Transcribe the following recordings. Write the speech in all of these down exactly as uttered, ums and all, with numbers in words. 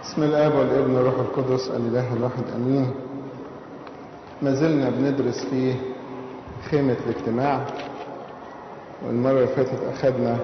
بسم الآب والابن والروح القدس الإله الواحد أمين. ما زلنا بندرس في خيمة الاجتماع، والمرة اللي فاتت أخذنا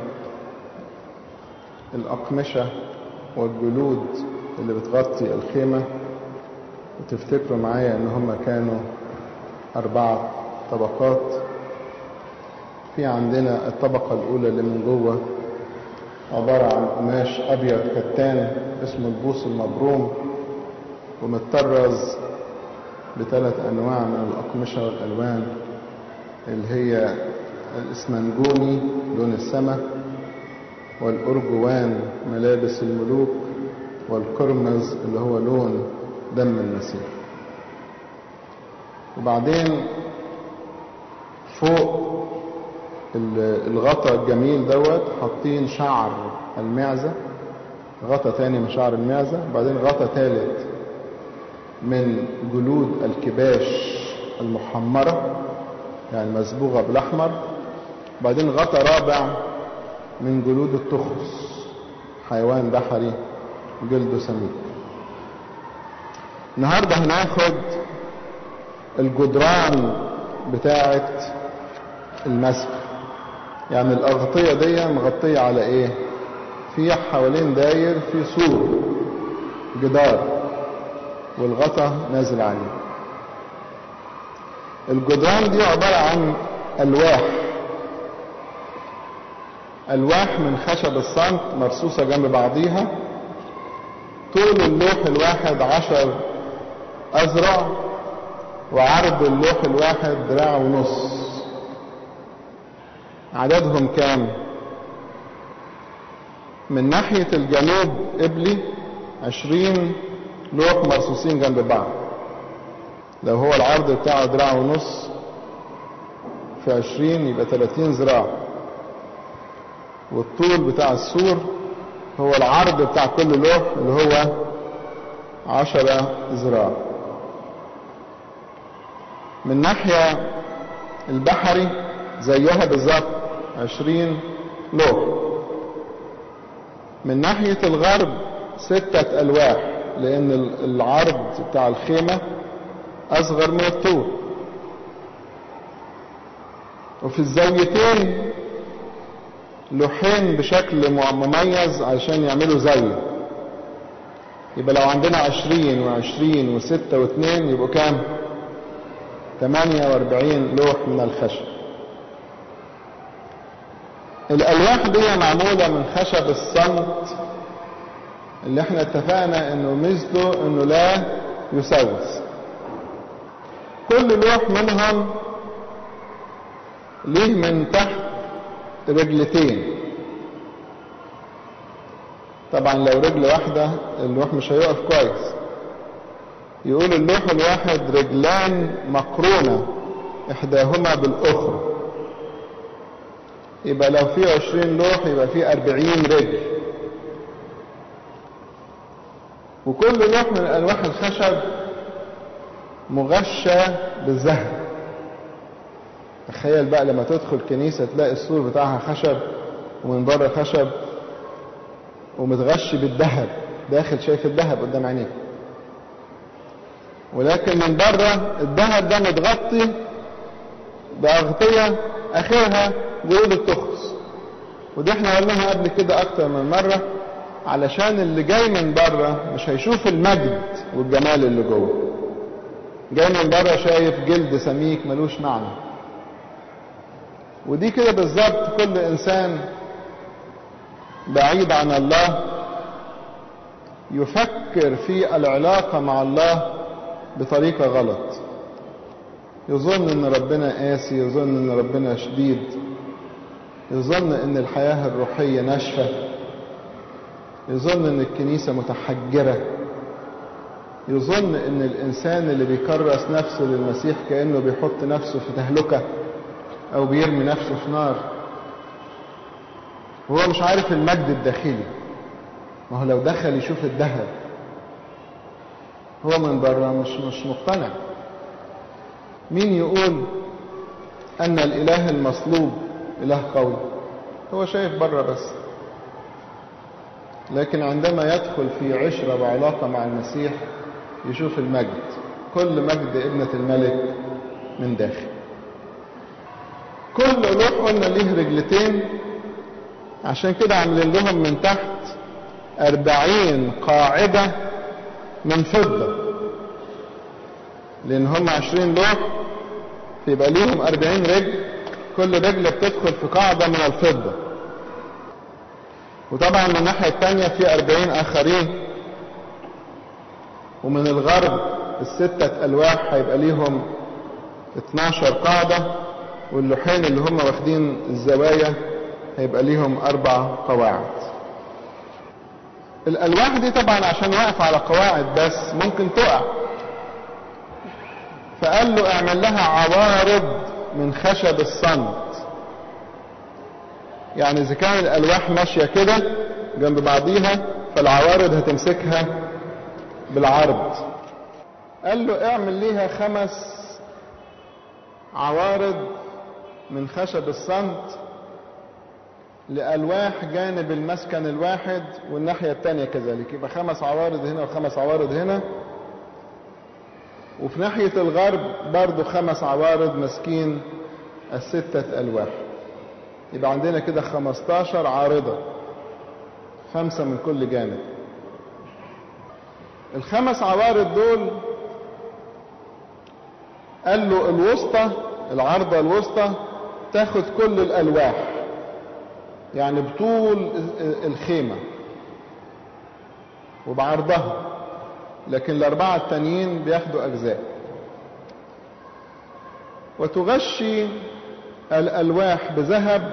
الأقمشة والجلود اللي بتغطي الخيمة، وتفتكروا معايا إن هم كانوا أربعة طبقات. في عندنا الطبقة الأولى اللي من جوه عبارة عن قماش أبيض كتان اسمه البوص المبروم، ومتطرز بثلاث أنواع من الأقمشة والألوان، اللي هي الإسمنجوني لون السماء، والأرجوان ملابس الملوك، والقرمز اللي هو لون دم المسيح. وبعدين فوق الغطاء الجميل دوت حاطين شعر المعزة، غطاء تاني من شعر المعزة، وبعدين غطاء ثالث من جلود الكباش المحمرة يعني مصبوغة بالأحمر، وبعدين غطاء رابع من جلود التخرس، حيوان بحري جلده سميك. النهاردة هناخد الجدران بتاعة المسبح، يعني الأغطية دي مغطية على ايه؟ في حوالين داير في سور جدار، والغطا نازل عليه. الجدران دي عبارة عن ألواح ألواح من خشب الصمت مرصوصة جنب بعضيها. طول اللوح الواحد عشر أذرع، وعرض اللوح الواحد دراع ونص. عددهم كام؟ من ناحية الجنوب قبلي عشرين لوح مرصوصين جنب بعض، لو هو العرض بتاعه دراع ونص في عشرين يبقى ثلاثين ذراع، والطول بتاع السور هو العرض بتاع كل لوح اللي هو عشرة ذراع. من ناحية البحري زيها بالظبط عشرين لوح. من ناحية الغرب ستة ألواح، لأن العرض بتاع الخيمة أصغر من الطول. وفي الزاويتين لوحين بشكل مميز عشان يعملوا زاوية، يبقى لو عندنا عشرين وعشرين وستة واثنين يبقوا كام؟ ثمانية واربعين لوح من الخشب. الألواح دي معمولة من خشب الصمت اللي احنا اتفقنا انه ميزته انه لا يسوس. كل لوح منهم ليه من تحت رجلتين. طبعا لو رجل واحدة اللوح مش هيقف كويس. يقول اللوح الواحد رجلان مقرونة احداهما بالاخرى، يبقى لو في عشرين لوح يبقى في اربعين رجل. وكل لوح من الالواح الخشب مغشى بالذهب. تخيل بقى لما تدخل كنيسة تلاقي السور بتاعها خشب ومن بره خشب ومتغشي بالذهب، داخل شايف الذهب قدام عينيك، ولكن من بره الذهب ده متغطي بأغطية اخرها جلود التخرس. ودي احنا قلناها قبل كده اكتر من مرة، علشان اللي جاي من بره مش هيشوف المجد والجمال اللي جوه. جاي من بره شايف جلد سميك ملوش معنى. ودي كده بالظبط كل انسان بعيد عن الله يفكر في العلاقة مع الله بطريقة غلط. يظن ان ربنا قاسي، يظن ان ربنا شديد، يظن ان الحياة الروحية ناشفة، يظن ان الكنيسة متحجرة، يظن ان الانسان اللي بيكرس نفسه للمسيح كأنه بيحط نفسه في تهلكة او بيرمي نفسه في نار، وهو مش عارف المجد الداخلي. ما هو لو دخل يشوف الذهب هو من بره مش مش مقتنع. مين يقول ان الاله المصلوب اله قوي؟ هو شايف بره بس. لكن عندما يدخل في عشرة وعلاقة مع المسيح يشوف المجد، كل مجد ابنة الملك من داخل. كل لوح قلنا ليه رجلتين، عشان كده عاملين لهم من تحت أربعين قاعدة من فضة، لأن هم عشرين لوح فيبقى ليهم أربعين رجل، كل رجل بتدخل في قاعدة من الفضة. وطبعا من الناحية التانية في أربعين آخرين، ومن الغرب الستة ألواح هيبقى ليهم اتناشر قاعدة، واللوحين اللي هم واخدين الزوايا هيبقى ليهم أربع قواعد. الألواح دي طبعا عشان واقف على قواعد بس ممكن تقع، فقال له اعمل لها عوارض من خشب الصمت. يعني إذا كان الألواح ماشية كده جنب بعضيها فالعوارض هتمسكها بالعرض. قال له اعمل ليها خمس عوارض من خشب الصمت لألواح جانب المسكن الواحد والناحية التانية كذلك، يبقى خمس عوارض هنا وخمس عوارض هنا. وفي ناحية الغرب برضو خمس عوارض مسكين الستة ألواح، يبقى عندنا كده خمستاشر عارضة، خمسة من كل جانب. الخمس عوارض دول قال له الوسطى، العارضة الوسطى تاخد كل الألواح، يعني بطول الخيمة وبعرضها، لكن الأربعة التانيين بياخدوا أجزاء. وتغشي الألواح بذهب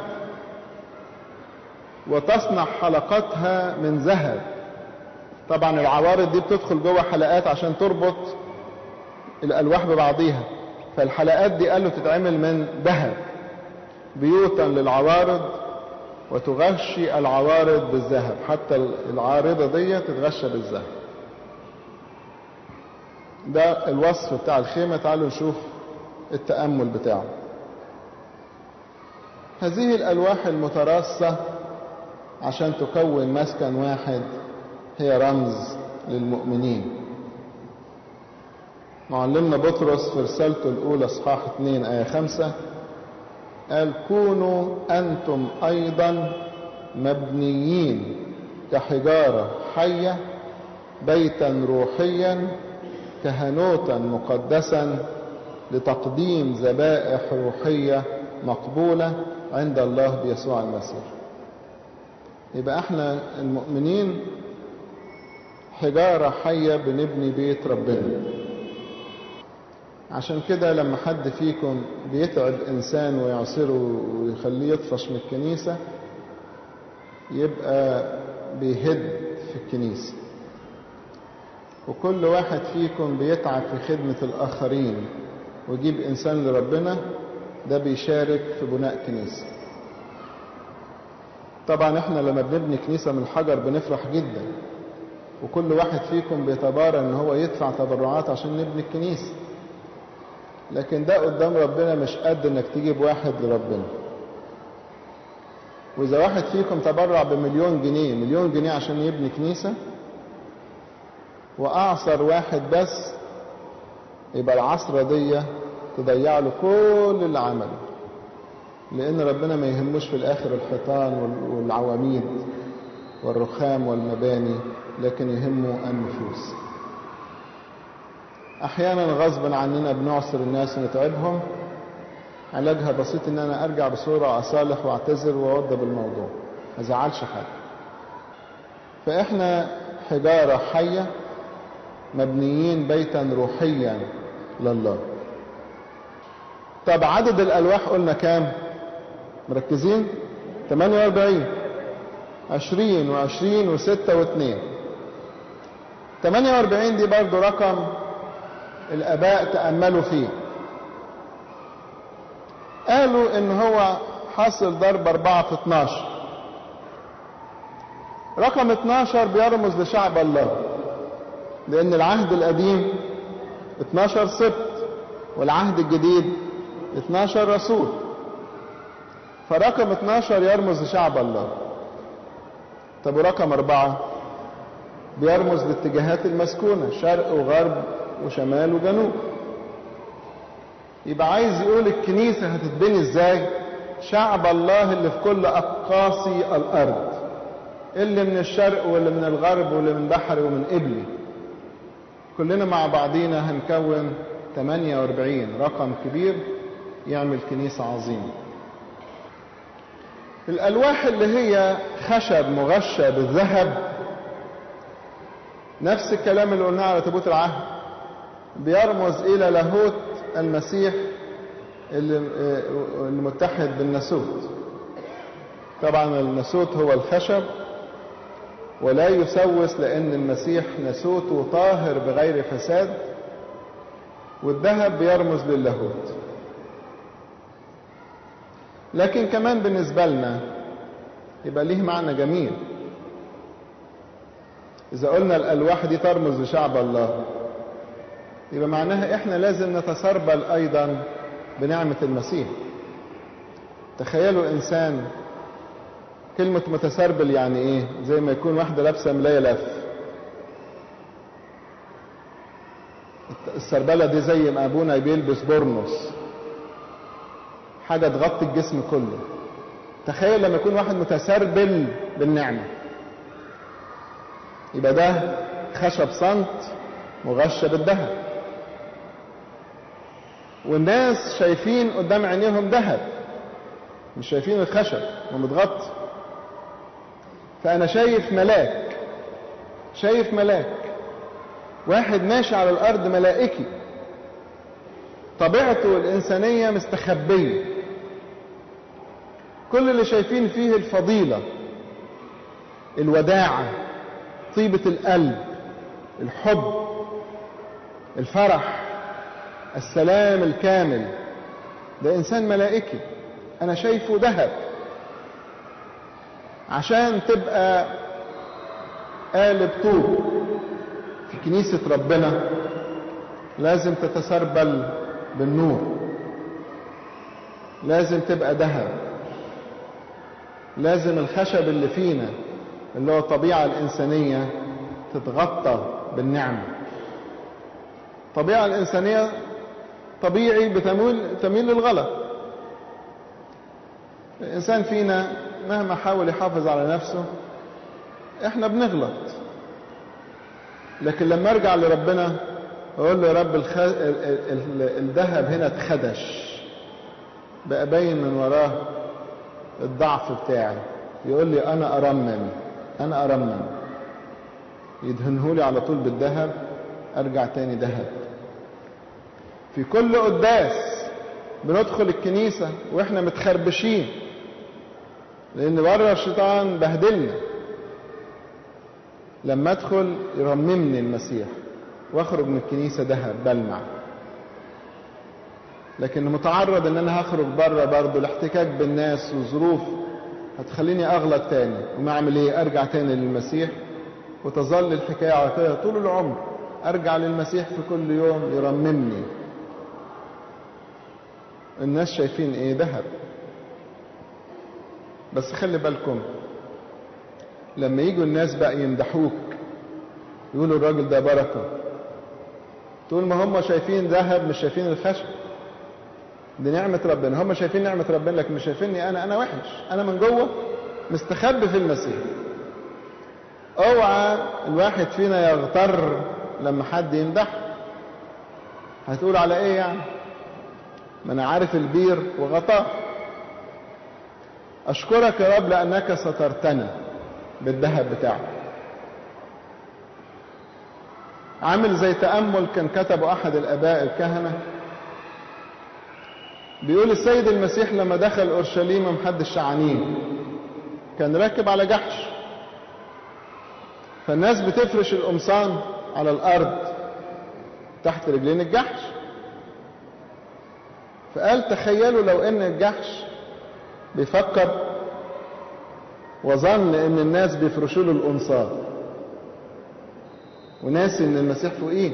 وتصنع حلقاتها من ذهب. طبعا العوارض دي بتدخل جوه حلقات عشان تربط الألواح ببعضيها، فالحلقات دي قالوا تتعمل من ذهب بيوتا للعوارض، وتغشي العوارض بالذهب، حتى العارضة دي تتغشى بالذهب. ده الوصف بتاع الخيمة. تعالوا نشوف التأمل بتاعه. هذه الألواح المتراصة عشان تكون مسكن واحد هي رمز للمؤمنين. معلمنا بطرس في رسالته الأولى اصحاح اتنين آية خمسة قال كونوا أنتم أيضا مبنيين كحجارة حية بيتا روحيا كهنوتا مقدسا لتقديم ذبائح روحية مقبولة عند الله بيسوع المسيح. يبقى احنا المؤمنين حجارة حية بنبني بيت ربنا. عشان كده لما حد فيكم بيتعب إنسان ويعصره ويخليه يطفش من الكنيسة يبقى بيهد في الكنيسة. وكل واحد فيكم بيتعب في خدمة الآخرين ويجيب إنسان لربنا، ده بيشارك في بناء كنيسة. طبعا احنا لما بنبني كنيسة من الحجر بنفرح جدا، وكل واحد فيكم بيتبارى ان هو يدفع تبرعات عشان نبني الكنيسة، لكن ده قدام ربنا مش قد انك تجيب واحد لربنا. واذا واحد فيكم تبرع بمليون جنيه مليون جنيه عشان يبني كنيسة واعصر واحد بس، يبقى العصرة دي تضيع له كل اللي عمله، لان ربنا ما يهموش في الاخر الحيطان والعواميد والرخام والمباني، لكن يهمه النفوس. احيانا غصبا عننا بنعصر الناس ونتعبهم، علاجها بسيط ان انا ارجع بصورة اصالح واعتذر واوضب الموضوع، ما زعلش حد. فاحنا حجارة حية مبنيين بيتا روحيا لله. طب عدد الالواح قلنا كام؟ مركزين؟ ثمانية وأربعين، عشرين وعشرين وستة واثنين. ثمانية وأربعين دي برضو رقم الآباء تأملوا فيه، قالوا إن هو حاصل ضرب أربعة في اتناشر. رقم اتناشر بيرمز لشعب الله، لأن العهد القديم اتناشر سبط والعهد الجديد اتناشر رسول، فرقم اتناشر يرمز لشعب الله. طب ورقم أربعة بيرمز لاتجاهات المسكونة، شرق وغرب وشمال وجنوب. يبقى عايز يقول الكنيسة هتتبني ازاي؟ شعب الله اللي في كل أقاصي الأرض، اللي من الشرق واللي من الغرب واللي من بحر ومن قبلي، كلنا مع بعضينا هنكون ثمانية وأربعين، رقم كبير يعمل كنيسة عظيمة. الألواح اللي هي خشب مغشى بالذهب، نفس الكلام اللي قلناه على تابوت العهد، بيرمز إلى لاهوت المسيح المتحد بالناسوت. طبعا الناسوت هو الخشب ولا يسوس، لأن المسيح ناسوته طاهر بغير فساد، والذهب بيرمز للاهوت. لكن كمان بالنسبة لنا يبقى ليه معنى جميل. إذا قلنا الألواح دي ترمز لشعب الله، يبقى معناها إحنا لازم نتسربل أيضا بنعمة المسيح. تخيلوا إنسان، كلمة متسربل يعني إيه؟ زي ما يكون واحدة لابسة ملاية لف. السربلة دي زي ما أبونا بيلبس بورنوس، حاجة تغطي الجسم كله. تخيل لما يكون واحد متسربل بالنعمة، يبقى ده خشب صنت مغشى بالذهب، والناس شايفين قدام عينيهم ذهب، مش شايفين الخشب ومتغطي. فأنا شايف ملاك، شايف ملاك، واحد ماشي على الأرض ملائكي، طبيعته الإنسانية مستخبية، كل اللي شايفين فيه الفضيلة، الوداعة، طيبة القلب، الحب، الفرح، السلام الكامل. ده إنسان ملائكي، أنا شايفه ذهب. عشان تبقى قالب طوب في كنيسة ربنا لازم تتسربل بالنور، لازم تبقى ذهب، لازم الخشب اللي فينا اللي هو الطبيعة الإنسانية تتغطى بالنعمة. الطبيعة الإنسانية طبيعي بتميل تميل للغلط. الإنسان فينا مهما حاول يحافظ على نفسه إحنا بنغلط، لكن لما أرجع لربنا أقول له يا رب الخ... الذهب هنا اتخدش، بقى باين من وراه الضعف بتاعي، يقول لي أنا أرمم، أنا أرمم، يدهنهولي على طول بالذهب، أرجع تاني ذهب. في كل قداس بندخل الكنيسة وإحنا متخربشين، لأن بره الشيطان بهدلنا. لما أدخل يرممني المسيح وأخرج من الكنيسة ذهب بلمع. لكن متعرض إن أنا هخرج بره برضه الاحتكاك بالناس وظروف هتخليني أغلط تاني، وما أعمل إيه؟ أرجع تاني للمسيح، وتظل الحكاية على كده طول العمر. أرجع للمسيح في كل يوم يرممني. الناس شايفين إيه؟ ذهب. بس خلي بالكم، لما يجوا الناس بقى يمدحوك يقولوا الراجل ده بركة، تقول ما هم شايفين ذهب مش شايفين الخشب. دي نعمة ربنا، هم شايفين نعمة ربنا لكن مش شايفيني أنا. أنا وحش، أنا من جوه مستخبي في المسيح. اوعى الواحد فينا يغتر لما حد يمدح. هتقول على ايه يعني؟ ما انا عارف البير وغطاه. اشكرك يا رب لانك سترتني بالذهب بتاعك. عامل زي تأمل كان كتبه احد الاباء الكهنة، بيقول السيد المسيح لما دخل اورشليم محدش شعانيه، كان راكب على جحش، فالناس بتفرش القمصان على الارض تحت رجلين الجحش. فقال تخيلوا لو ان الجحش بيفكر وظن ان الناس بيفرشوا له القمصان وناسي ان المسيح فوقيه،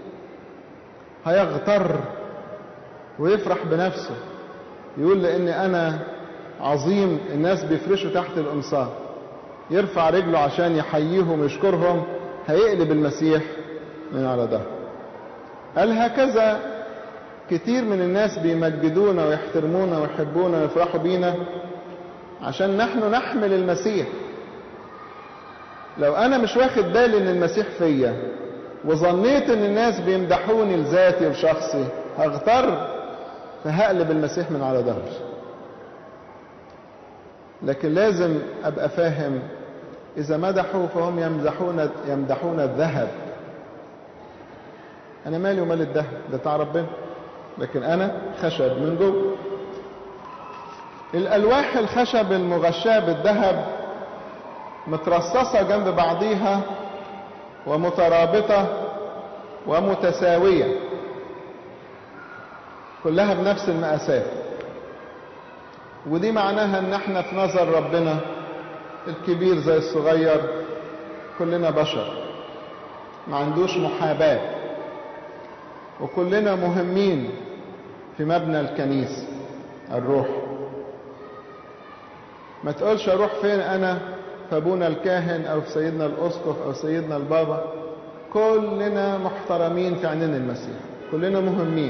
هيغتر ويفرح بنفسه، يقول لاني انا عظيم، الناس بيفرشوا تحت القمصان، يرفع رجله عشان يحييهم ويشكرهم، هيقلب المسيح من على ظهره. قال هكذا كتير من الناس بيمجدونا ويحترمونا ويحبونا ويفرحوا بينا عشان نحن نحمل المسيح. لو انا مش واخد بالي ان المسيح فيا وظنيت ان الناس بيمدحوني لذاتي وشخصي، هغتر فهقلب المسيح من على ظهري. لكن لازم ابقى فاهم اذا مدحوا فهم يمدحون يمدحون الذهب. انا مالي ومال الذهب، ده بتاع ربنا، لكن انا خشب من جوه. الالواح الخشب المغشاه بالذهب مترصصه جنب بعضيها ومترابطه ومتساويه، كلها بنفس المقاسات. ودي معناها ان احنا في نظر ربنا الكبير زي الصغير كلنا بشر، ما عندوش محاباة، وكلنا مهمين في مبنى الكنيسة الروح. ما تقولش اروح فين انا، في ابونا الكاهن او في سيدنا الاسقف او سيدنا البابا. كلنا محترمين في عينين المسيح، كلنا مهمين.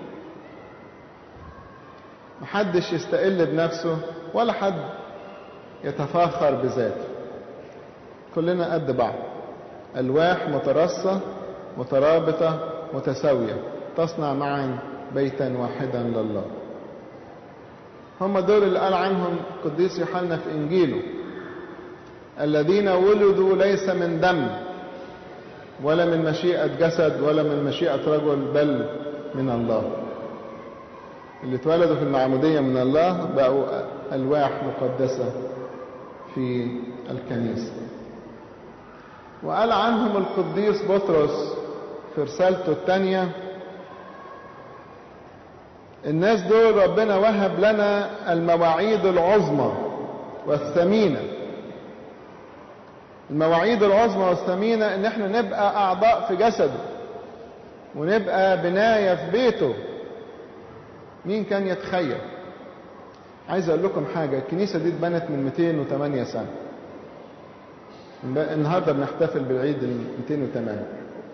محدش يستقل بنفسه ولا حد يتفاخر بذاته، كلنا قد بعض، ألواح مترصة مترابطة متساوية تصنع معا بيتا واحدا لله. هم دول اللي قال عنهم القديس يوحنا في إنجيله: الذين ولدوا ليس من دم ولا من مشيئة جسد ولا من مشيئة رجل بل من الله. اللي اتولدوا في المعمودية من الله بقوا ألواح مقدسة في الكنيسة. وقال عنهم القديس بطرس في رسالته الثانية: الناس دول ربنا وهب لنا المواعيد العظمى والثمينة. المواعيد العظمى والثمينة ان احنا نبقى اعضاء في جسده ونبقى بناية في بيته. مين كان يتخيل؟ عايز اقول لكم حاجة، الكنيسة دي اتبنت من مئتين وثمانية سنة، النهاردة بنحتفل بالعيد ال مئتين وثمانية.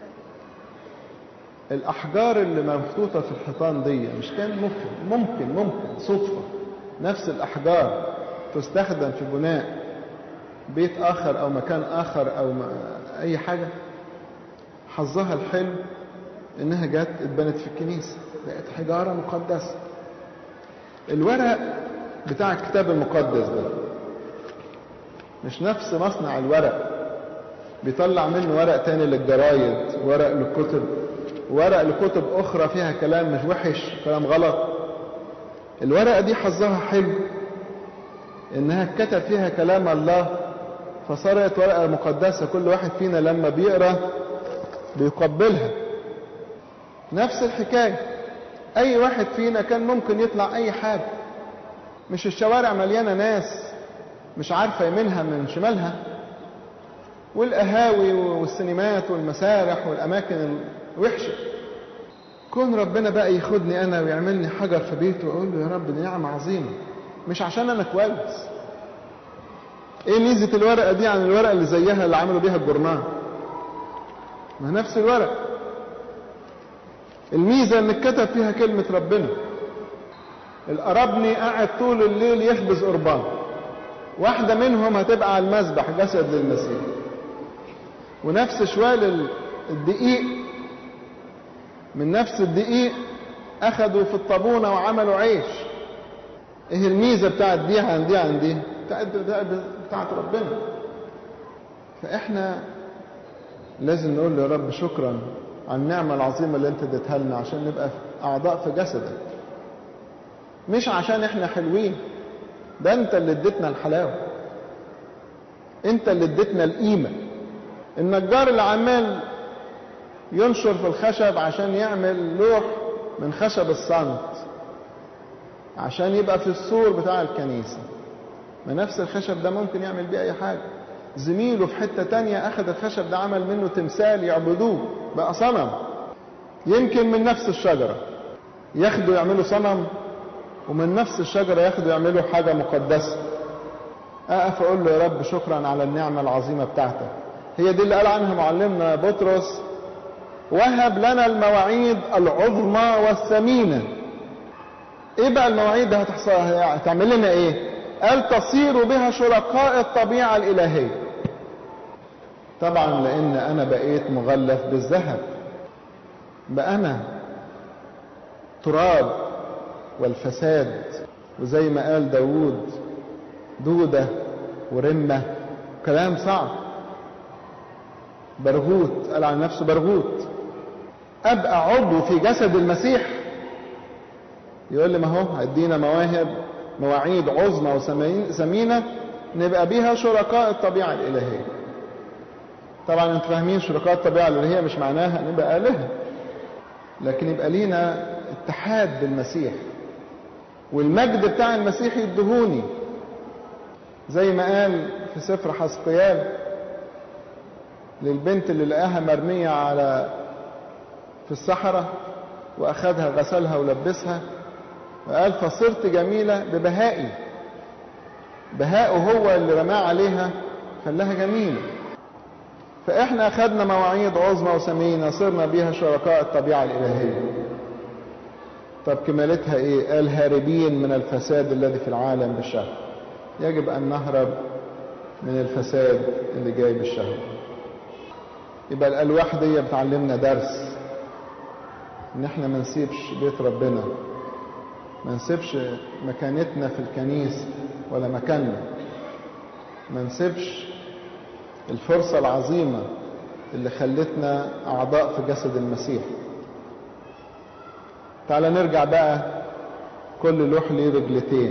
الأحجار اللي محطوطة في الحيطان دي مش كان ممكن ممكن ممكن صدفة نفس الأحجار تستخدم في بناء بيت آخر أو مكان آخر أو أي حاجة؟ حظها الحلو إنها جت اتبنت في الكنيسة، بقت حجارة مقدسة. الورق بتاع الكتاب المقدس ده مش نفس مصنع الورق، بيطلع منه ورق تاني للجرايد، ورق للكتب، ورق لكتب أخرى فيها كلام مش وحش، كلام غلط. الورقة دي حظها حلو إنها اتكتب فيها كلام الله، فصارت ورقة مقدسة كل واحد فينا لما بيقرأ بيقبلها. نفس الحكاية، أي واحد فينا كان ممكن يطلع أي حاجة. مش الشوارع مليانة ناس مش عارفة يمينها من شمالها، والقهاوي والسينمات والمسارح والأماكن الوحشة. كون ربنا بقى ياخدني أنا ويعملني حجر في بيته وأقول له يا رب دي نعمة عظيمة، مش عشان أنا كويس. إيه ميزة الورقة دي عن الورقة اللي زيها اللي عملوا بيها الجورنال؟ ما نفس الورقة، الميزة إن اتكتب فيها كلمة ربنا. القربني قاعد طول الليل يخبز قربان، واحدة منهم هتبقى على المذبح جسد للمسيح. ونفس شوال الدقيق، من نفس الدقيق أخذوا في الطابونة وعملوا عيش. إيه الميزة بتاعت دي عن دي عن دي؟ بتاعت, بتاعت ربنا. فإحنا لازم نقول له يا رب شكرا على النعمة العظيمة اللي أنت اديتها لنا عشان نبقى أعضاء في جسدك، مش عشان إحنا حلوين. ده أنت اللي اديتنا الحلاوة، أنت اللي اديتنا القيمة. النجار اللي عمال ينشر في الخشب عشان يعمل لوح من خشب الصمت عشان يبقى في السور بتاع الكنيسة، ما نفس الخشب ده ممكن يعمل بيه أي حاجة. زميله في حتة تانية أخذ الخشب ده عمل منه تمثال يعبدوه، بقى صنم. يمكن من نفس الشجرة ياخدوا يعملوا صنم، ومن نفس الشجرة ياخدوا يعملوا حاجة مقدسة. أقف أقول له يا رب شكرا على النعمة العظيمة بتاعتك هي دي اللي قال عنها معلمنا بطرس: وهب لنا المواعيد العظمى والثمينة. ايه بقى المواعيد ده؟ هتحصل هتعمل لنا ايه؟ قال: تصير بها شركاء الطبيعة الإلهية. طبعا لان انا بقيت مغلف بالذهب، بقى انا تراب والفساد، وزي ما قال داود: دودة ورمة، كلام صعب. برغوت، قال عن نفسه برغوت. ابقى عضو في جسد المسيح. يقول لي: ما هو هيدينا مواهب، مواعيد عظمى وثمينة نبقى بيها شركاء الطبيعة الإلهية. طبعا انتوا فاهمين شركاء الطبيعة الإلهية مش معناها نبقى آلهة، لكن يبقى لينا اتحاد بالمسيح، والمجد بتاع المسيح يدهوني، زي ما قال في سفر حزقيال للبنت اللي لقاها مرمية على في الصحراء، وأخذها غسلها ولبسها، وقال: فصرت جميلة ببهائي. بهاءه هو اللي رماه عليها خلاها جميلة. فإحنا أخذنا مواعيد عظمى وثمينة صرنا بيها شركاء الطبيعة الإلهية. طب كمالتها إيه؟ قال: هاربين من الفساد الذي في العالم بالشهوة. يجب أن نهرب من الفساد اللي جاي بالشهوة. يبقى الألواح دي بتعلمنا درس، إن إحنا ما نسيبش بيت ربنا، ما نسيبش مكانتنا في الكنيسة ولا مكاننا، ما نسيبش الفرصة العظيمة اللي خلتنا أعضاء في جسد المسيح. تعال نرجع بقى، كل لوح ليه رجلتين.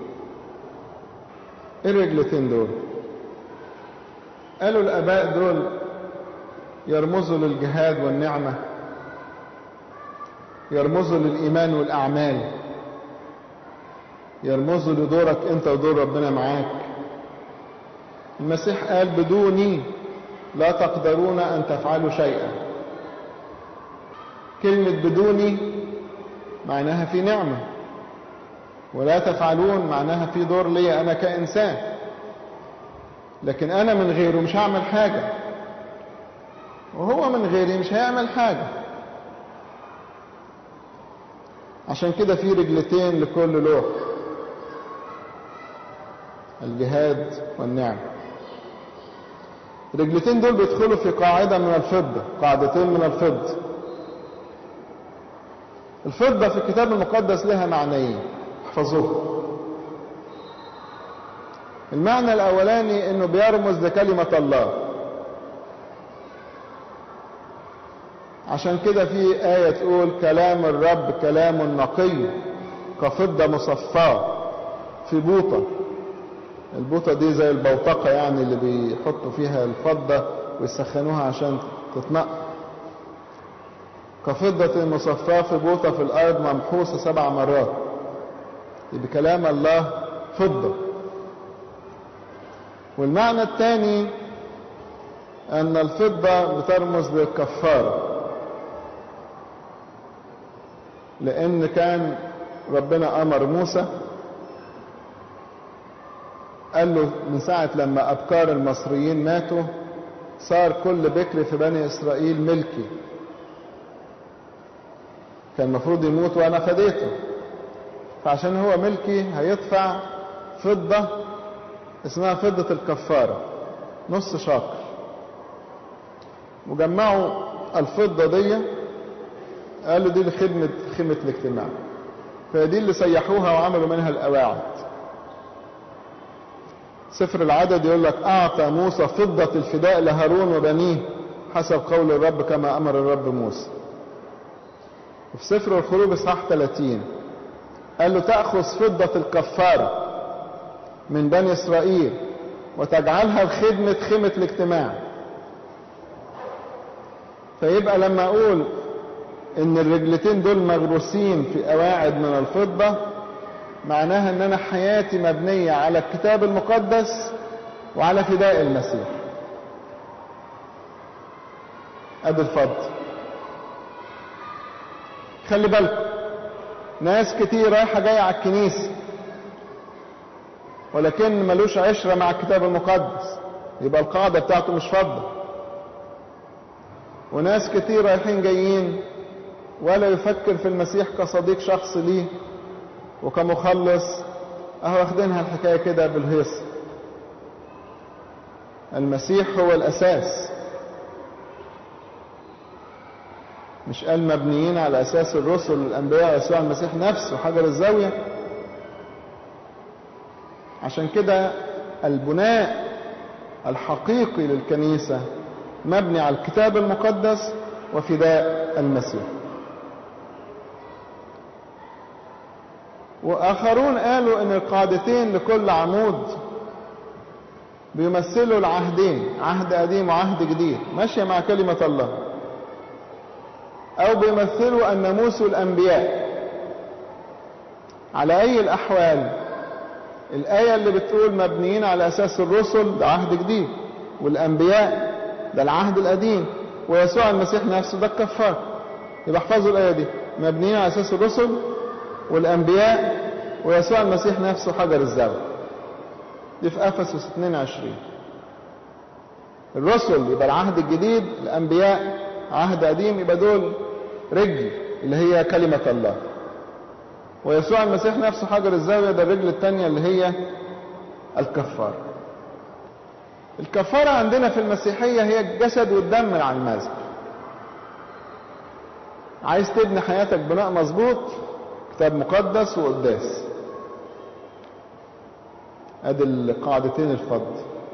ايه الرجلتين دول؟ قالوا الآباء دول يرمزوا للجهاد والنعمة، يرمزوا للإيمان والأعمال، يرمزوا لدورك أنت ودور ربنا معاك. المسيح قال: بدوني لا تقدرون أن تفعلوا شيئا. كلمة بدوني معناها في نعمة، ولا تفعلون معناها في دور لي أنا كإنسان، لكن أنا من غيره مش هعمل حاجة، وهو من غيري مش هيعمل حاجة. عشان كده في رجلتين لكل لوح: الجهاد والنعمة. الرجلتين دول بيدخلوا في قاعدة من الفضة، قاعدتين من الفضة. الفضة في الكتاب المقدس لها معنيين، احفظوه. المعنى الأولاني إنه بيرمز لكلمة الله. عشان كده في آية تقول: كلام الرب كلام نقي كفضة مصفاة في بوطة. البوطة دي زي البوتقة يعني، اللي بيحطوا فيها الفضة ويسخنوها عشان تتنقى. كفضة مصفاة في بوطة في الأرض ممحوسة سبع مرات. يبقى كلام الله فضة. والمعنى الثاني أن الفضة بترمز للكفارة، لأن كان ربنا أمر موسى، قال له من ساعة لما أبكار المصريين ماتوا صار كل بكر في بني إسرائيل ملكي، كان المفروض يموت وأنا فديته، فعشان هو ملكي هيدفع فضة اسمها فضة الكفارة، نص شاكر. وجمعوا الفضة دي، قالوا دي لخدمة خدمة الاجتماع، فدي اللي سيحوها وعملوا منها القواعد. سفر العدد يقول لك: أعطى موسى فضة الفداء لهارون وبنيه حسب قول الرب كما أمر الرب موسى. وفي سفر الخروج اصحاح ثلاثين قال له: تأخذ فضة الكفارة من بني إسرائيل وتجعلها لخدمة خيمة الاجتماع. فيبقى لما أقول إن الرجلتين دول مغروسين في قواعد من الفضة، معناها إن أنا حياتي مبنية على الكتاب المقدس وعلى فداء المسيح. أدي الفضل. خلي بالكم، ناس كتير رايحة جاية على الكنيسة ولكن ملوش عشرة مع الكتاب المقدس، يبقى القاعدة بتاعته مش فضة. وناس كتير رايحين جايين ولا يفكر في المسيح كصديق شخص ليه وكمخلص، اهو واخدينها الحكاية كده بالهيص. المسيح هو الأساس، مش قال مبنيين على أساس الرسل الأنبياء يسوع المسيح نفسه حجر الزاوية. عشان كده البناء الحقيقي للكنيسة مبني على الكتاب المقدس وفداء المسيح. وآخرون قالوا إن القاعدتين لكل عمود بيمثلوا العهدين، عهد قديم وعهد جديد ماشية مع كلمة الله، أو بيمثلوا الناموس والأنبياء. على أي الأحوال الآية اللي بتقول مبنيين على أساس الرسل ده عهد جديد، والأنبياء ده العهد القديم، ويسوع المسيح نفسه ده الكفار. يبقى احفظوا الآية دي، مبنيين على أساس الرسل والأنبياء ويسوع المسيح نفسه حجر الزاوية. دي في أفسس اثنين وعشرين. الرسل يبقى العهد الجديد، الأنبياء عهد قديم، يبقى دول رجل اللي هي كلمة الله، ويسوع المسيح نفسه حجر الزاوية ده الرجل الثانية اللي هي الكفارة. الكفارة عندنا في المسيحية هي الجسد والدم على المذبح. عايز تبني حياتك بناء مظبوط، كتاب مقدس وقداس، ادي القاعدتين الفضل.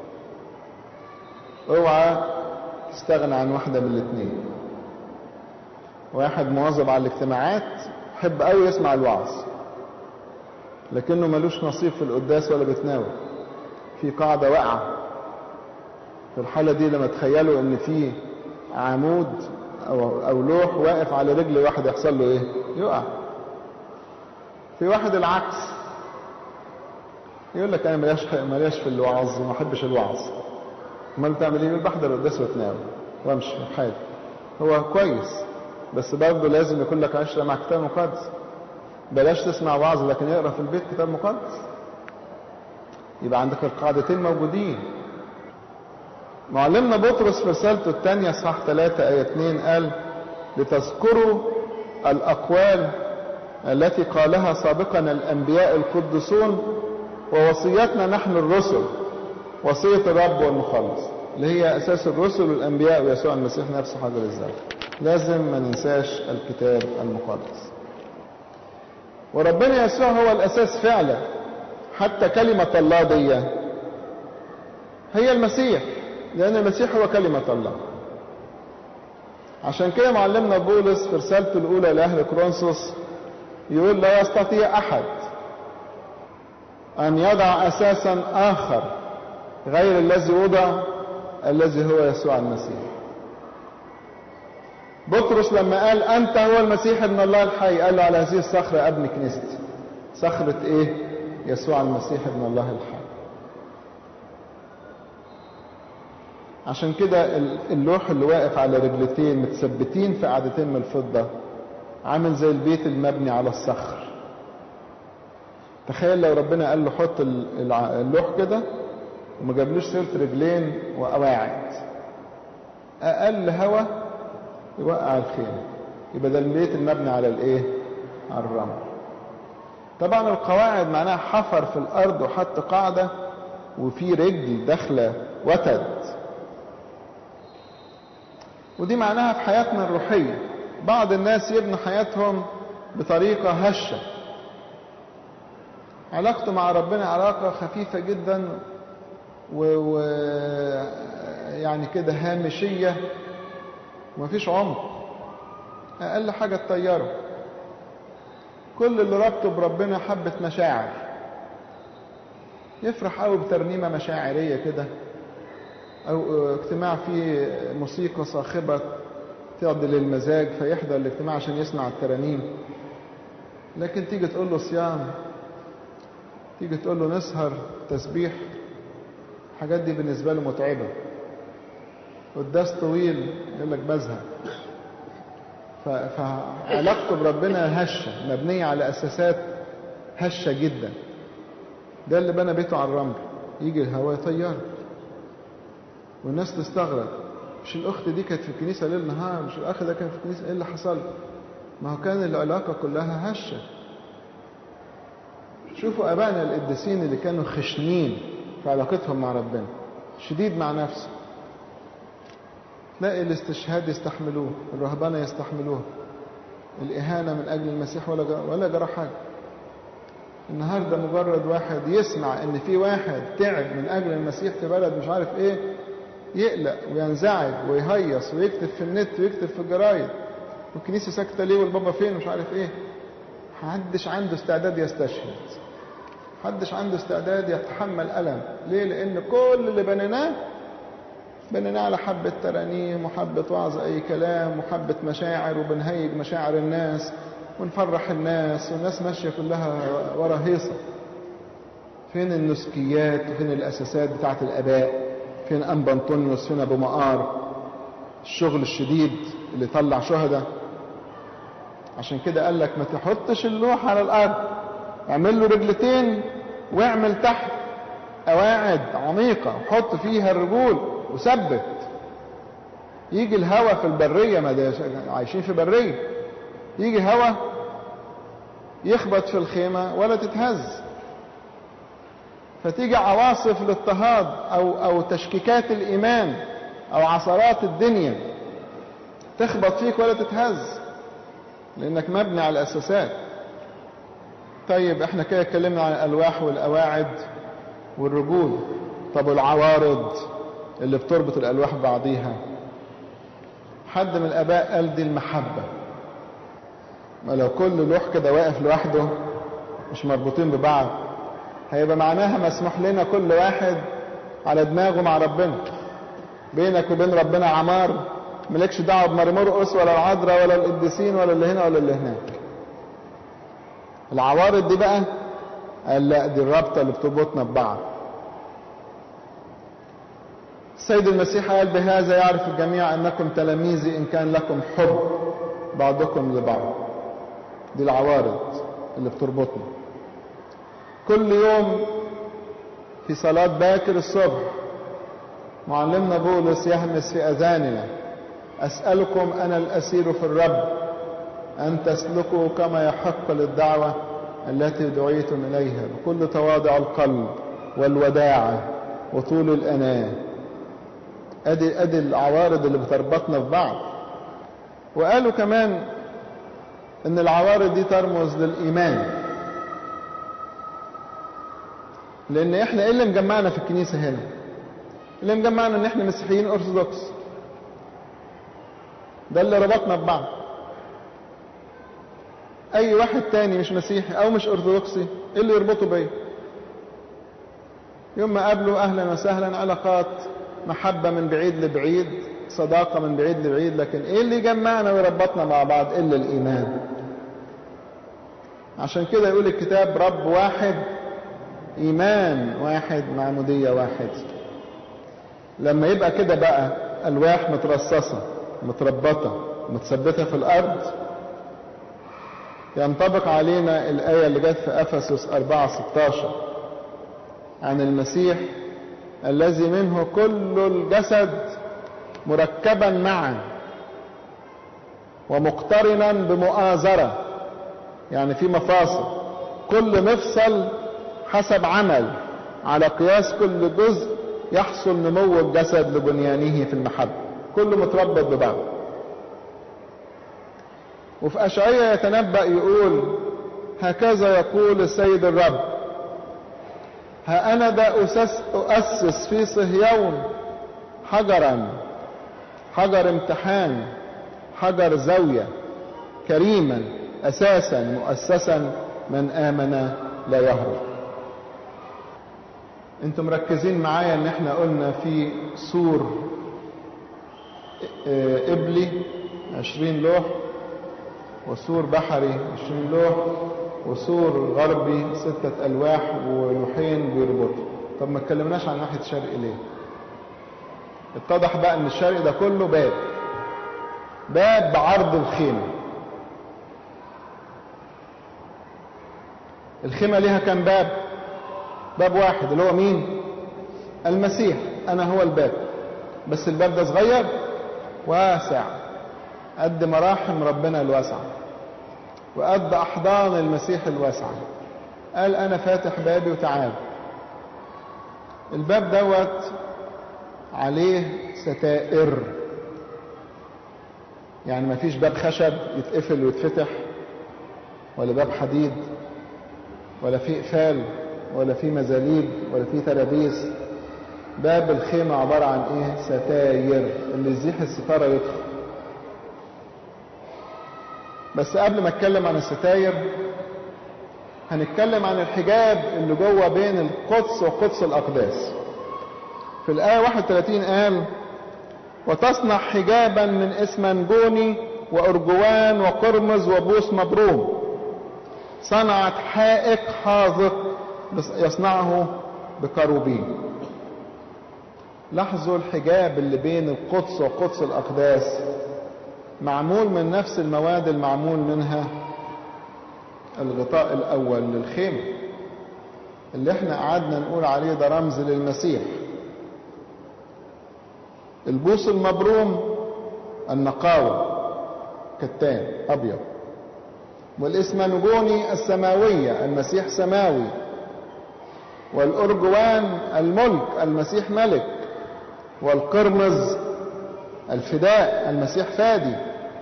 اوعى تستغنى عن واحدة من الاثنين. واحد مواظب على الاجتماعات يحب قوي يسمع الوعظ لكنه ملوش نصيب في القداس ولا بيتناول، في قاعدة واقعة في الحالة دي. لما تخيلوا ان في عمود او, أو لوح واقف على رجل واحد يحصل له ايه؟ يقع. في واحد العكس، يقول لك انا ملياش ملياش في الوعظ وما احبش الوعظ. امال بتعمل ايه؟ بحضر القداس واتناول وامشي بحالي. هو كويس بس برضه لازم يكون لك عشرة مع كتاب مقدس. بلاش تسمع وعظ لكن يقرا في البيت كتاب مقدس. يبقى عندك القاعدتين موجودين. معلمنا بطرس في رسالته الثانية اصحاح ثلاثة آية اثنين قال لتذكروا الأقوال التي قالها سابقا الأنبياء القدسون ووصيتنا نحن الرسل، وصية الرب والمخلص اللي هي أساس الرسل والأنبياء ويسوع المسيح نفسه حجر الزاوية. لازم ما ننساش الكتاب المقدس. وربنا يسوع هو الأساس فعلا. حتى كلمة الله دي هي المسيح، لأن المسيح هو كلمة الله. عشان كده معلمنا بولس في رسالته الأولى لأهل كورنثوس يقول لا يستطيع أحد أن يضع أساسا آخر غير الذي وضع، الذي هو يسوع المسيح. بطرس لما قال أنت هو المسيح ابن الله الحي، قال له على هذه الصخرة أبني كنيستي. صخرة إيه؟ يسوع المسيح ابن الله الحي. عشان كده اللوح اللي واقف على رجلتين متثبتين في قاعدتين من الفضة عامل زي البيت المبني على الصخر. تخيل لو ربنا قال له حط اللوح كده وما جابلوش سيرة رجلين وقواعد، أقل هوا يوقع الخيمة. يبقى ده البيت المبني على الايه؟ على الرمل. طبعا القواعد معناها حفر في الارض وحط قاعدة وفي رجل داخله وتد. ودي معناها في حياتنا الروحية. بعض الناس يبنوا حياتهم بطريقة هشة، علاقته مع ربنا علاقة خفيفة جدا و... و... يعني كده هامشية ومفيش عمق، اقل حاجة تطيره. كل اللي ربطه بربنا حبة مشاعر، يفرح قوي بترنيمة مشاعرية كده، او اجتماع فيه موسيقى صاخبة تعدل المزاج فيحضر الاجتماع عشان يسمع الترانيم. لكن تيجي تقول له صيام، تيجي تقول له نسهر تسبيح، الحاجات دي بالنسبة له متعبة. قداس طويل يقول لك بزهق. فعلاقته بربنا هشة، مبنية على أساسات هشة جدا. ده اللي بنى بيته على الرمل، يجي الهواء يطيره والناس تستغرب. مش الأخت دي كانت في الكنيسة ليل نهار، مش الأخ ده كان في الكنيسة، إيه اللي حصل؟ ما هو كان العلاقة كلها هشة. شوفوا أبائنا القديسين اللي كانوا خشنين في علاقتهم مع ربنا، شديد مع نفسه، تلاقي الاستشهاد يستحملوه، الرهبنة يستحملوه، الإهانة من أجل المسيح ولا جرى ولا جرى حاجة. النهاردة مجرد واحد يسمع إن في واحد تعب من أجل المسيح في بلد مش عارف إيه، يقلق وينزعج ويهيص ويكتب في النت ويكتب في الجرايد، والكنيسة ساكتة ليه والبابا فين مش عارف إيه. محدش عنده استعداد يستشهد، محدش عنده استعداد يتحمل ألم. ليه؟ لأن كل اللي بنيناه بنيناه على حبة ترانيم وحبة وعظ أي كلام وحبة مشاعر، وبنهيج مشاعر الناس ونفرح الناس، والناس ماشية كلها ورا هيصة. فين النسكيات وفين الأساسات بتاعت الآباء؟ فين أنبا أنطونيوس؟ فين أبو مقار؟ الشغل الشديد اللي طلع شهداء. عشان كده قال لك ما تحطش اللوح على الأرض، اعمل له رجلتين واعمل تحت قواعد عميقة وحط فيها الرجول وثبت. يجي الهواء في البرية، ما ده عايشين في برية، يجي هواء يخبط في الخيمة ولا تتهز، فتيجي عواصف الاضطهاد أو, أو تشكيكات الإيمان أو عصرات الدنيا تخبط فيك ولا تتهز، لأنك مبني على الأساسات. طيب احنا كده اتكلمنا عن الألواح والأواعد والرجول. طب العوارض اللي بتربط الألواح ببعضيها؟ حد من الآباء قال دي المحبة. ما لو كل لوح كده واقف لوحده مش مربوطين ببعض، هيبقى معناها مسموح لنا كل واحد على دماغه مع ربنا. بينك وبين ربنا عمار، ملكش دعوة بمرمرقس ولا العذراء ولا القديسين ولا اللي هنا ولا اللي هناك. العوارض دي بقى قال لا، دي الرابطة اللي بتربطنا ببعض. السيد المسيح قال بهذا يعرف الجميع أنكم تلاميذي إن كان لكم حب بعضكم لبعض. دي العوارض اللي بتربطنا. كل يوم في صلاة باكر الصبح معلمنا بولس يهمس في أذاننا: أسألكم أنا الأسير في الرب أن تسلكوا كما يحق للدعوة التي دعيتم إليها بكل تواضع القلب والوداعة وطول الأناة. أدي, أدي العوارض اللي بتربطنا في بعض. وقالوا كمان إن العوارض دي ترمز للإيمان، لأن إحنا إيه اللي مجمعنا في الكنيسة هنا؟ اللي مجمعنا إن إحنا مسيحيين أرثوذكس، ده اللي ربطنا ببعض. أي واحد تاني مش مسيحي أو مش أرثوذكسي إيه اللي يربطه بيه؟ يوم ما قابله أهلا وسهلا، علاقات محبة من بعيد لبعيد، صداقة من بعيد لبعيد، لكن إيه اللي يجمعنا ويربطنا مع بعض إلا الإيمان. عشان كده يقول الكتاب رب واحد، إيمان واحد، معمودية واحد. لما يبقى كده بقى ألواح مترصصة متربطة متثبتة في الأرض، ينطبق علينا الآية اللي جت في أفسس أربعة ستاشر عن المسيح الذي منه كل الجسد مركبا معا ومقترنا بمؤازرة، يعني في مفاصل، كل مفصل حسب عمل على قياس كل جزء يحصل نمو الجسد لبنيانه في المحبة. كله متربط ببعض. وفي أشعياء يتنبأ يقول: هكذا يقول السيد الرب: ها أنا ذا أسس, أؤسس في صهيون حجرا، حجر امتحان، حجر زاوية، كريما أساسا مؤسسا، من آمن لا يهرب. انتم مركزين معايا ان احنا قلنا في سور قبلي عشرين لوح، وسور بحري عشرين لوح، وسور غربي ستة ألواح ولوحين بيربطوا. طب ما اتكلمناش عن ناحية الشرق ليه؟ اتضح بقى ان الشرق ده كله باب، باب بعرض الخيمة. الخيمة ليها كم باب؟ باب واحد اللي هو مين؟ المسيح. انا هو الباب، بس الباب ده صغير واسع قد مراحم ربنا الواسعة وقد أحضان المسيح الواسعة. قال أنا فاتح بابي وتعال. الباب دوت عليه ستائر، يعني ما فيش باب خشب يتقفل ويتفتح، ولا باب حديد، ولا في قفال، ولا في مزاليب، ولا في ترابيس. باب الخيمة عبارة عن ايه؟ ستاير، اللي يزيح الستارة يدخل. بس قبل ما اتكلم عن الستاير هنتكلم عن الحجاب اللي جوه بين القدس وقدس الأقداس. في الآية واحد وثلاثين قال: وتصنع حجابا من اسمنجوني وأرجوان وقرمز وبوس مبروم، صنعت حائك حاذق يصنعه بكروبين. لاحظوا الحجاب اللي بين القدس وقدس الأقداس معمول من نفس المواد المعمول منها الغطاء الأول للخيمة، اللي احنا قعدنا نقول عليه ده رمز للمسيح. البوس المبروم النقاوة، كتان أبيض. والإسمنجوني السماوية، المسيح سماوي. والأرجوان الملك، المسيح ملك. والقرمز الفداء، المسيح فادي.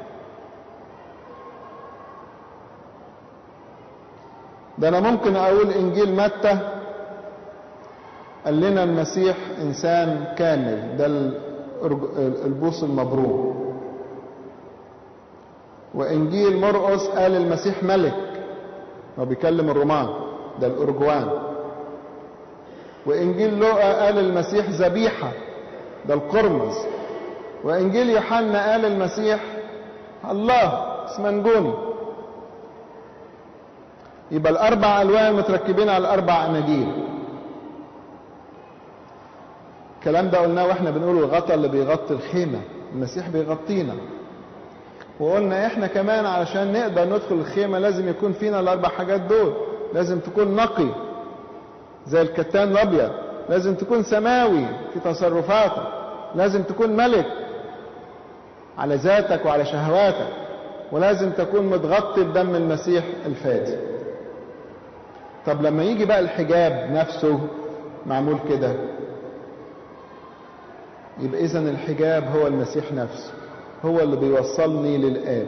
ده أنا ممكن أقول إنجيل متى قال لنا المسيح إنسان كامل، ده البوس المبروم. وإنجيل مرقس قال المسيح ملك، هو بيكلم الرومان، ده الأرجوان. وإنجيل لوقا قال المسيح ذبيحة، ده القرمز. وإنجيل يوحنا قال المسيح الله، اسمنجوني. يبقى الأربع ألوان متركبين على الأربع أناجيل. الكلام ده قلناه واحنا بنقول الغطا اللي بيغطي الخيمة، المسيح بيغطينا. وقلنا احنا كمان علشان نقدر ندخل الخيمة لازم يكون فينا الأربع حاجات دول. لازم تكون نقي زي الكتان الأبيض، لازم تكون سماوي في تصرفاتك، لازم تكون ملك على ذاتك وعلى شهواتك، ولازم تكون متغطي بدم المسيح الفادي. طب لما يجي بقى الحجاب نفسه معمول كده، يبقى إذن الحجاب هو المسيح نفسه، هو اللي بيوصلني للآب.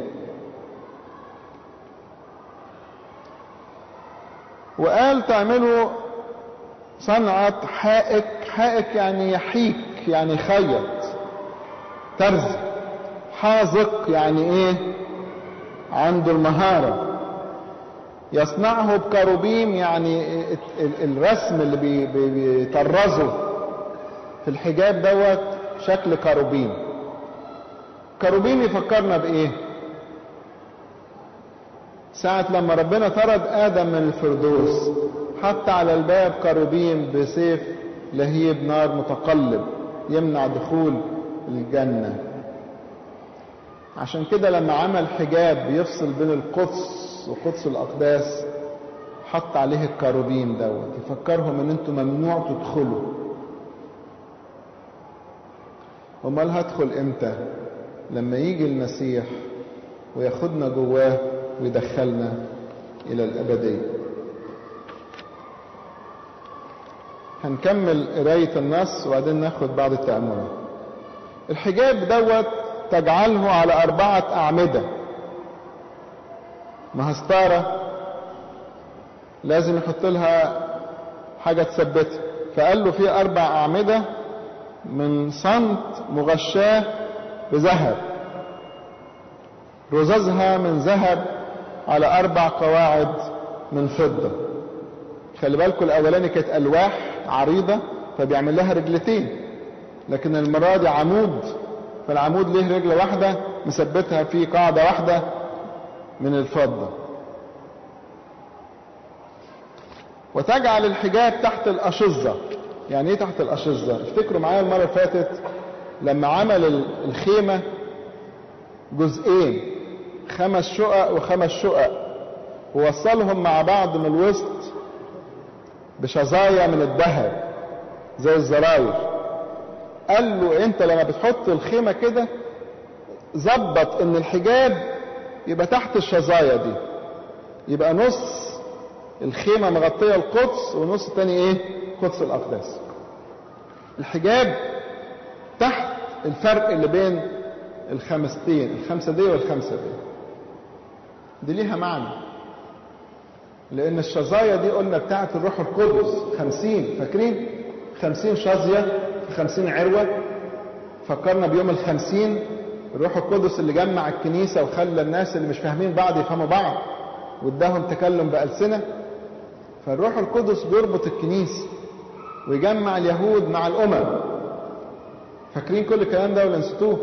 وقال تعملوا صنعة حائك. حائك يعني يحيك، يعني خيط، ترز. حاذق يعني ايه؟ عنده المهارة. يصنعه بكروبيم، يعني الرسم اللي بيطرزه في الحجاب دوت شكل كروبيم. كروبيم يفكرنا بايه؟ ساعة لما ربنا طرد آدم من الفردوس حط على الباب كروبيم بسيف لهيب نار متقلب يمنع دخول الجنة. عشان كده لما عمل حجاب يفصل بين القدس وقدس الأقداس حط عليه الكروبيم دوت يفكرهم ان انتم ممنوع تدخلوا. امال هدخل امتى؟ لما يجي المسيح وياخدنا جواه ويدخلنا الى الابديه. هنكمل قرايه النص وبعدين ناخد بعض التاملات. الحجاب دوت تجعله على اربعه اعمده. مهستاره لازم يحط لها حاجه تثبتها، فقال له في اربع اعمده من صمت مغشاه بذهب، رزازها من ذهب على اربع قواعد من فضه. خلي بالكم الاولاني كانت الواح عريضه فبيعمل لها رجلتين، لكن المره دي عمود، فالعمود له رجل واحده مثبتها في قاعده واحده من الفضه. وتجعل الحجاب تحت الاشظه. يعني ايه تحت الاشظه؟ افتكروا معايا المره اللي فاتت لما عمل الخيمه جزئين، خمس شقق وخمس شقق، ووصلهم مع بعض من الوسط بشظايا من الذهب زي الزراير. قال له انت لما بتحط الخيمه كده ظبط ان الحجاب يبقى تحت الشظايا دي، يبقى نص الخيمة مغطية القدس ونص التاني ايه؟ قدس الأقداس. الحجاب تحت الفرق اللي بين الخمستين، الخمسة دي والخمسة دي. دي ليها معنى، لأن الشظايا دي قلنا بتاعت الروح القدس خمسين، فاكرين؟ خمسين شظية في خمسين عروة. فكرنا بيوم الخمسين الروح القدس اللي جمع الكنيسة وخلى الناس اللي مش فاهمين بعض يفهموا بعض واداهم تكلم بألسنة. فالروح القدس بيربط الكنيسة ويجمع اليهود مع الأمم. فاكرين كل الكلام ده ولا نسيتوه؟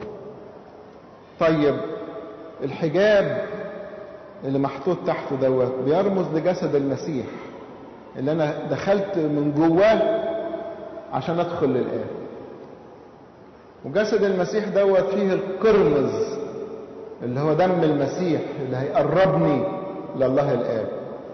طيب الحجاب اللي محطوط تحته دوت بيرمز لجسد المسيح اللي انا دخلت من جواه عشان ادخل للآب. وجسد المسيح دوت فيه القرمز اللي هو دم المسيح اللي هيقربني لله الآب.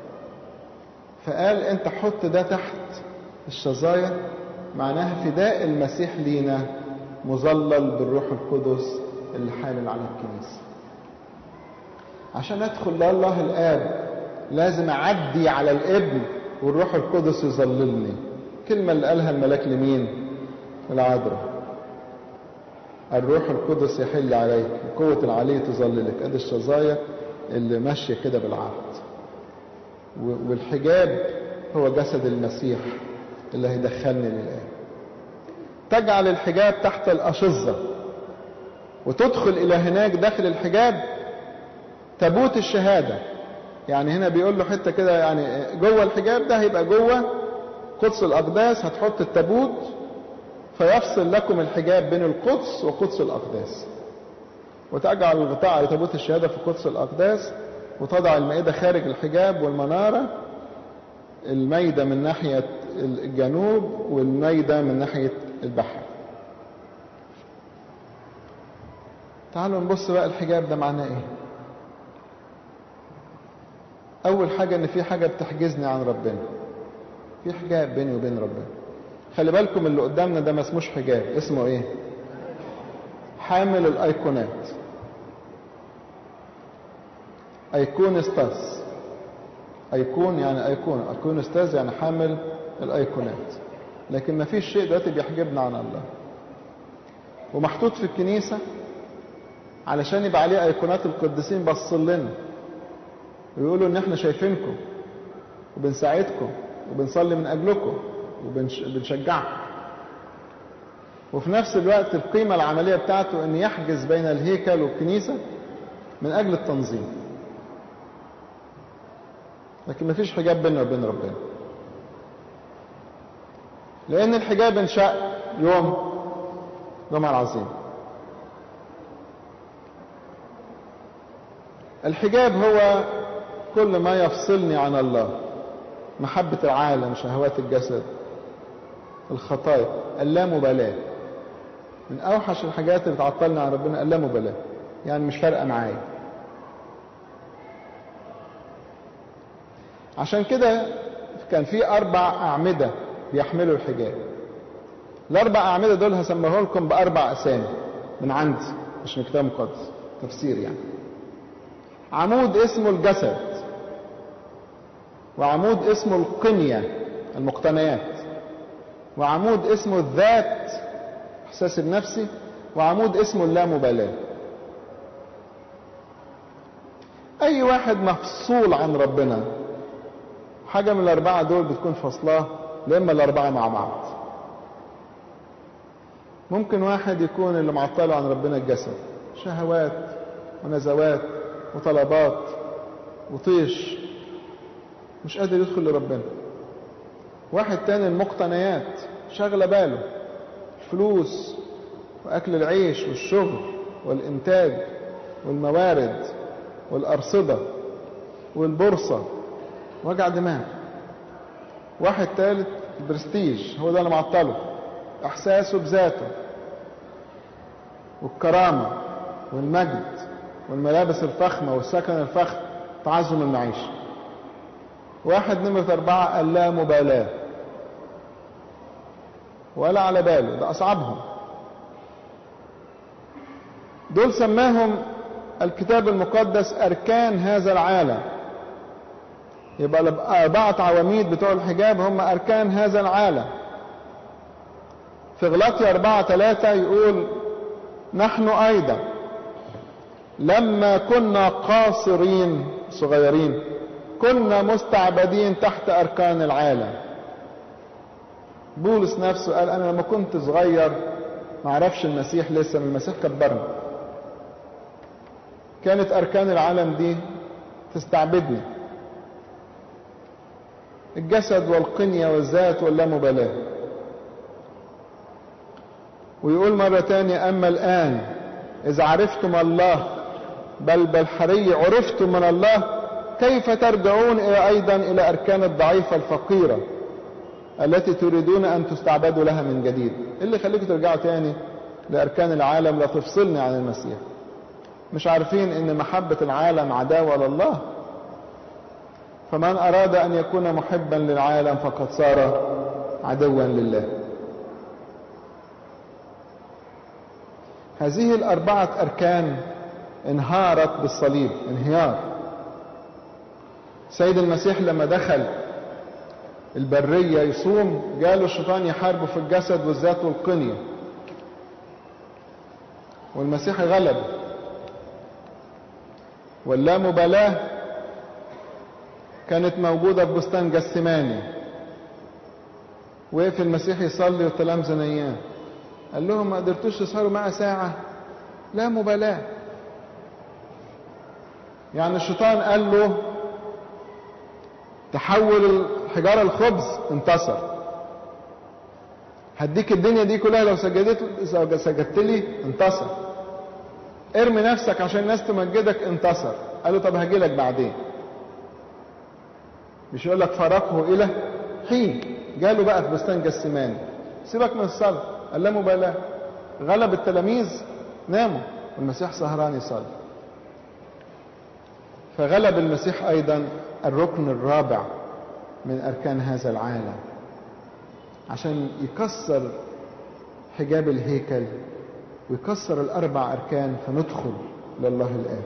فقال انت حط ده تحت الشظايا، معناها فداء المسيح لينا مظلل بالروح القدس اللي حامل على الكنيسة. عشان ادخل لله الآب لازم اعدي على الابن والروح القدس يظللني. كلمة اللي قالها الملاك لمين؟ العذراء. الروح القدس يحل عليك، قوة العلي تظللك. ادي الشظايا اللي ماشية كده بالعرض. والحجاب هو جسد المسيح اللي هيدخلني للآب. تجعل الحجاب تحت الأشظة وتدخل إلى هناك داخل الحجاب تابوت الشهادة. يعني هنا بيقول له حتة كده، يعني جوه الحجاب ده هيبقى جوه قدس الأقداس هتحط التابوت فيفصل لكم الحجاب بين القدس وقدس الأقداس. وتجعل الغطاء على تابوت الشهادة في قدس الأقداس، وتضع المائدة خارج الحجاب والمنارة، الميدة من ناحية الجنوب والميدة من ناحية البحر. تعالوا نبص بقى الحجاب ده معناه ايه. اول حاجة ان في حاجة بتحجزني عن ربنا، في حجاب بيني وبين ربنا. خلي بالكم اللي قدامنا ده ما اسموش حجاب، اسمه ايه؟ حامل الايقونات، ايقونستاس. ايقون يعني ايقون، ايقونستاس يعني حامل الايقونات. لكن ما فيش شيء دلوقتي بيحجبنا عن الله. ومحطوط في الكنيسة علشان يبقى عليه ايقونات القديسين بصل لنا ويقولوا ان احنا شايفينكم وبنساعدكم وبنصلي من اجلكم وبنشجعكم. وفي نفس الوقت القيمة العملية بتاعته ان يحجز بين الهيكل والكنيسة من اجل التنظيم. لكن ما فيش حجاب بيننا وبين ربنا، لان الحجاب انشأ يوم جمعة العظيم. الحجاب هو كل ما يفصلني عن الله، محبة العالم، شهوات الجسد، الخطايا، اللامبالاة. من اوحش الحاجات اللي تعطلنا عن ربنا اللامبالاة، يعني مش فارقة معايا. عشان كده كان في اربع اعمدة بيحملوا الحجاب. الاربع اعمدة دول هسميه لكم باربع اسامي من عندي، مش من كتاب مقدس، تفسير يعني. عمود اسمه الجسد، وعمود اسمه القنية المقتنيات، وعمود اسمه الذات احساس النفسي، وعمود اسمه اللامبالاة. اي واحد مفصول عن ربنا حاجة من الاربعة دول بتكون فصلاه، لما الاربعة مع بعض. ممكن واحد يكون اللي معطله عن ربنا الجسد، شهوات ونزوات وطلبات وطيش، مش قادر يدخل لربنا. واحد تاني المقتنيات شغله باله، الفلوس واكل العيش والشغل والانتاج والموارد والارصده والبورصه، وجع دماغ. واحد ثالث البرستيج، هو ده اللي معطله، احساسه بذاته والكرامه والمجد والملابس الفخمه والسكن الفخم، تعظم المعيشه. واحد نمرة أربعة اللامبالاة، ولا على باله، ده أصعبهم. دول سماهم الكتاب المقدس أركان هذا العالم. يبقى الأربعة عواميد بتوع الحجاب هم أركان هذا العالم. في غلاطيا أربعة ثلاثة يقول نحن أيضا لما كنا قاصرين صغيرين كنا مستعبدين تحت أركان العالم. بولس نفسه قال أنا لما كنت صغير ما عرفش المسيح لسه، من المسيح كبرني، كانت أركان العالم دي تستعبدني، الجسد والقنية والذات واللامبالاة. ويقول مرة تانية أما الآن إذا عرفتم الله بل بالحري عرفتم من الله كيف ترجعون إلى أيضا إلى أركان الضعيفة الفقيرة التي تريدون أن تستعبدوا لها من جديد. اللي يخليكم ترجعوا تاني لأركان العالم لا تفصلني عن المسيح. مش عارفين إن محبة العالم عداوة لله؟ فمن أراد أن يكون محبا للعالم فقد صار عدوا لله. هذه الأربعة أركان انهارت بالصليب انهيار. سيد المسيح لما دخل البرية يصوم جاله الشيطان يحاربه في الجسد والذات والقنية، والمسيح غلب. واللامبالاة كانت موجودة في بستان جسماني. وقف المسيح يصلي والتلامذة نيام، قال لهم ما قدرتوش تسهروا معي ساعة؟ لا مبالاة. يعني الشيطان قال له تحول الحجارة الخبز، انتصر. هديك الدنيا دي كلها لو سجدت لو سجدت لي، انتصر. ارمي نفسك عشان الناس تمجدك، انتصر. قال له طب هاجي لك بعدين. مش يقول لك فارقه الى حين. جاله بقى في بستان جسماني، سيبك من الصلاة، قال لا مبالاة. غلب التلاميذ، ناموا والمسيح سهران يصلي. فغلب المسيح ايضا الركن الرابع من اركان هذا العالم عشان يكسر حجاب الهيكل ويكسر الاربع اركان فندخل لله الآب.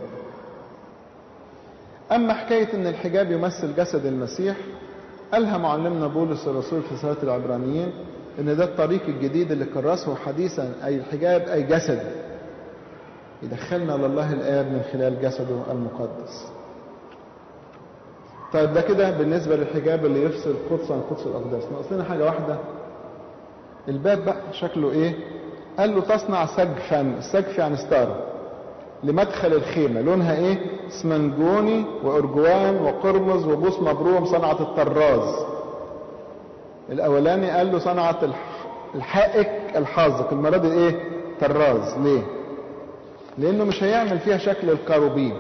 اما حكاية ان الحجاب يمثل جسد المسيح، قالها معلمنا بولس الرسول في رسالة العبرانيين ان ده الطريق الجديد اللي كرسه حديثا، اي الحجاب اي جسد يدخلنا لله الآب من خلال جسده المقدس. طيب ده كده بالنسبة للحجاب اللي يفصل القدس عن قدس الأقداس. ناقصنا حاجة واحدة، الباب بقى شكله ايه؟ قال له تصنع سقفا. السقف يعني ستارة لمدخل الخيمة، لونها ايه؟ اسمنجوني وارجوان وقرمز وبوس مبروم صنعة الطراز. الاولاني قال له صنعة الحائك الحاذق، المرة دي ايه؟ طراز. ليه؟ لانه مش هيعمل فيها شكل الكروبين.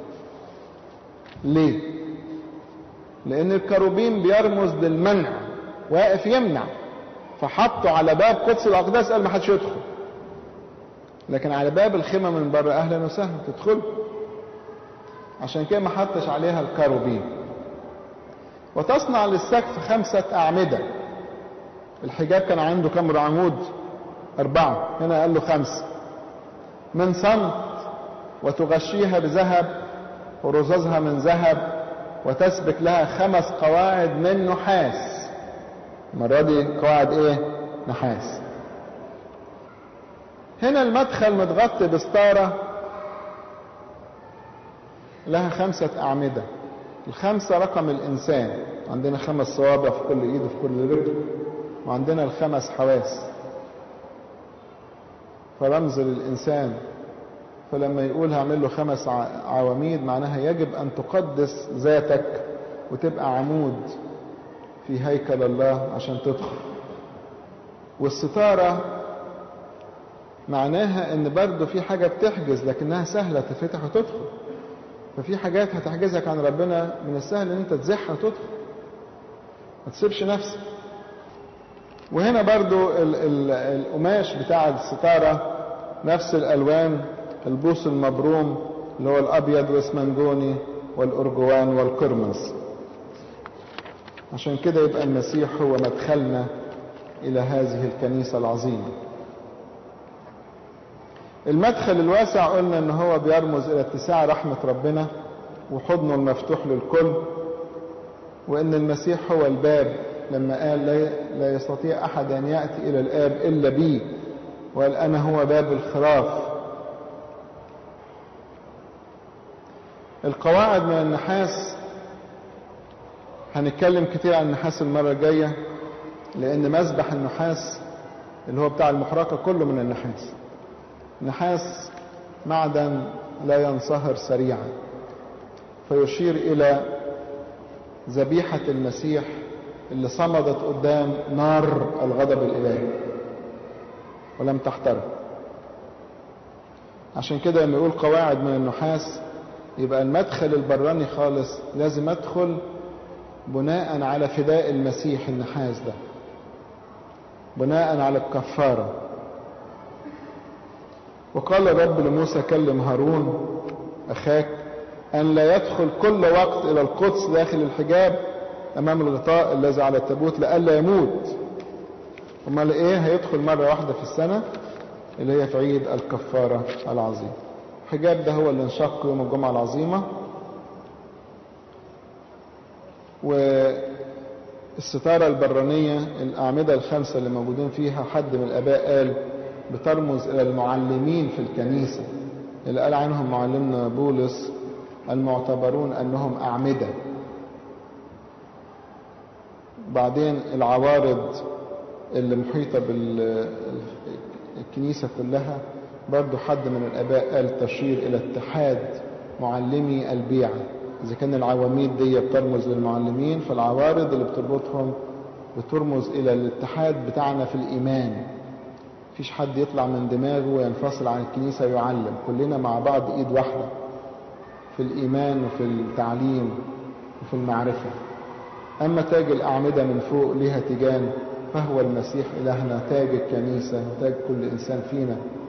ليه؟ لان الكروبين بيرمز للمنع، واقف يمنع، فحطوا على باب قدس الاقداس قال ما حدش يدخل، لكن على باب الخيمة من بره اهلا وسهلا تدخل. عشان كده ما حطش عليها الكروبين. وتصنع للسقف خمسة اعمدة. الحجاب كان عنده كم عمود؟ اربعة، هنا قال له خمسة. من صمت، وتغشيها بذهب ورزازها من ذهب، وتسبك لها خمس قواعد من نحاس. المرة دي قواعد ايه؟ نحاس. هنا المدخل متغطي بستارة لها خمسة أعمدة. الخمسة رقم الإنسان، عندنا خمس صوابع في كل إيد وفي كل رجل، وعندنا الخمس حواس، فرمز للإنسان. فلما يقول هعمل له خمس عواميد معناها يجب أن تقدس ذاتك وتبقى عمود في هيكل الله عشان تدخل. والستارة معناها ان برضو في حاجة بتحجز لكنها سهلة تفتح وتدخل. ففي حاجات هتحجزك عن ربنا من السهل ان انت تزحها وتدخل، ما تسيبش نفسك. وهنا برضو ال ال القماش بتاع الستارة نفس الالوان، البوس المبروم اللي هو الابيض والاسمنجوني والارجوان والقرمز. عشان كده يبقى المسيح هو مدخلنا الى هذه الكنيسة العظيمة. المدخل الواسع قلنا ان هو بيرمز الى اتساع رحمة ربنا وحضنه المفتوح للكل، وان المسيح هو الباب لما قال لا يستطيع احد ان يأتي الى الاب الا بي، وقال انا هو باب الخراف. القواعد من النحاس هنتكلم كتير عن النحاس المرة الجاية، لان مذبح النحاس اللي هو بتاع المحرقة كله من النحاس. نحاس معدن لا ينصهر سريعا، فيشير الى ذبيحة المسيح اللي صمدت قدام نار الغضب الالهي ولم تحترق. عشان كده لما يقول قواعد من النحاس يبقى المدخل البراني خالص لازم ادخل بناء على فداء المسيح النحاس ده، بناء على الكفارة. وقال الرب لموسى كلم هارون أخاك أن لا يدخل كل وقت إلى القدس داخل الحجاب أمام الغطاء الذي على التابوت لئلا يموت. امال إيه؟ هيدخل مرة واحدة في السنة اللي هي في عيد الكفارة العظيم. الحجاب ده هو اللي انشق يوم الجمعة العظيمة، والستارة البرانية الأعمدة الخمسة اللي موجودين فيها حد من الآباء قال بترمز إلى المعلمين في الكنيسة اللي قال عنهم معلمنا بولس المعتبرون أنهم أعمدة. بعدين العوارض اللي محيطة بالكنيسة كلها برضو حد من الآباء قال تشير إلى اتحاد معلمي البيعة. إذا كان العواميد دي بترمز للمعلمين، فالعوارض اللي بتربطهم بترمز إلى الاتحاد بتاعنا في الإيمان. مفيش حد يطلع من دماغه وينفصل عن الكنيسة ويعلم، كلنا مع بعض إيد واحدة في الإيمان وفي التعليم وفي المعرفة. أما تاج الأعمدة من فوق لها تيجان، فهو المسيح إلهنا تاج الكنيسة وتاج كل إنسان فينا.